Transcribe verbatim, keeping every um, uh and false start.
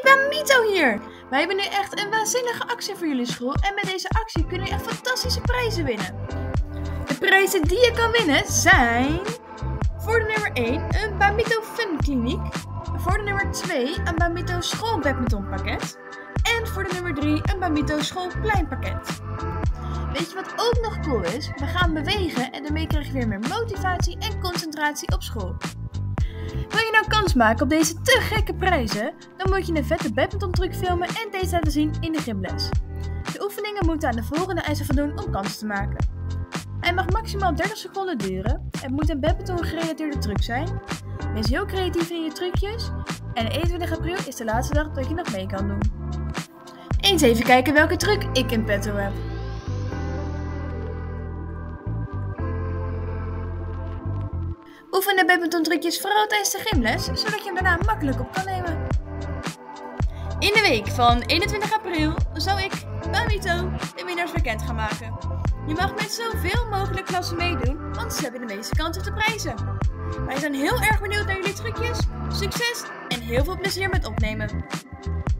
Bamito hier! Wij hebben nu echt een waanzinnige actie voor jullie school en met deze actie kunnen jullie echt fantastische prijzen winnen. De prijzen die je kan winnen zijn voor de nummer één een Bamito Fun Kliniek, voor de nummer twee een Bamito School Badminton pakket en voor de nummer drie een Bamito Schoolplein pakket. Weet je wat ook nog cool is? We gaan bewegen en daarmee krijg je weer meer motivatie en concentratie op school. Wil je nou kans maken op deze te gekke prijzen? Dan moet je een vette badminton truc filmen en deze laten zien in de gymles. De oefeningen moeten aan de volgende eisen voldoen om kans te maken. Hij mag maximaal dertig seconden duren. Het moet een badminton gerelateerde truc zijn. Wees heel creatief in je trucjes. En eenentwintig april is de laatste dag dat je nog mee kan doen. Eens even kijken welke truc ik in petto heb. Oefen de badminton trucjes vooral tijdens de gymles, zodat je hem daarna makkelijk op kan nemen. In de week van eenentwintig april zal ik, Bamito, de winnaars bekend gaan maken. Je mag met zoveel mogelijk klassen meedoen, want ze hebben de meeste kans op de prijzen. Wij zijn heel erg benieuwd naar jullie trucjes. Succes en heel veel plezier met opnemen!